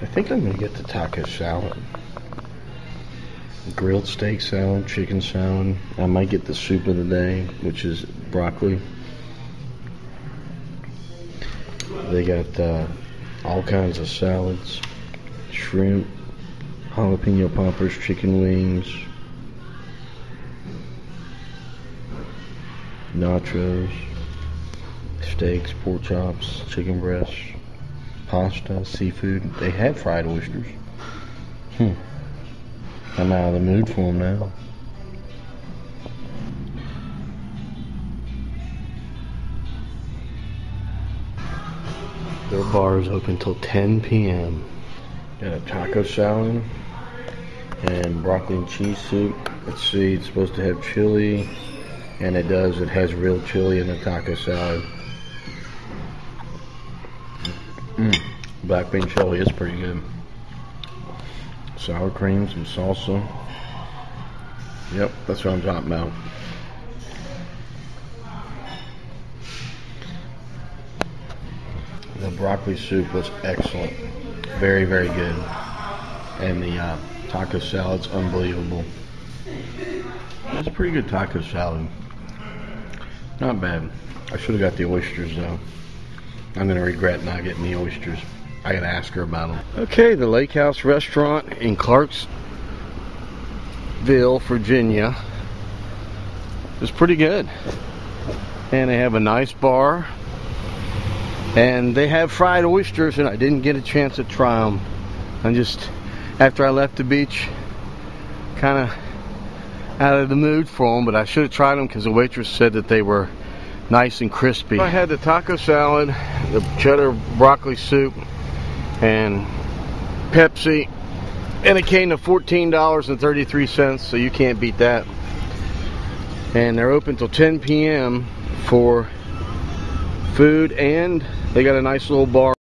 I think I'm gonna get the taco salad. Grilled steak salad, chicken salad. I might get the soup of the day, which is broccoli. They got all kinds of salads, shrimp, jalapeno poppers, chicken wings, nachos, steaks, pork chops, chicken breasts, pasta, seafood. They had fried oysters. I'm out of the mood for them now. Their bar is open till 10 p.m. Got a taco salad and broccoli and cheese soup. Let's see, it's supposed to have chili, and it does. It has real chili in the taco salad. Black bean chili is pretty good. Sour cream, some salsa. Yep, that's what I'm talking about. The broccoli soup was excellent. Very, very good. And the taco salad's unbelievable. That's a pretty good taco salad. Not bad. I should have got the oysters though. I'm going to regret not getting the oysters. I got to ask her about them. Okay, the Lake House Restaurant in Clarksville, Virginia is pretty good. And they have a nice bar. And they have fried oysters, and I didn't get a chance to try them. I'm just, after I left the beach, kind of out of the mood for them, but I should have tried them because the waitress said that they were nice and crispy. I had the taco salad, the cheddar broccoli soup, and Pepsi, and it came to $14.33, so you can't beat that. And they're open till 10 p.m. for food, and they got a nice little bar.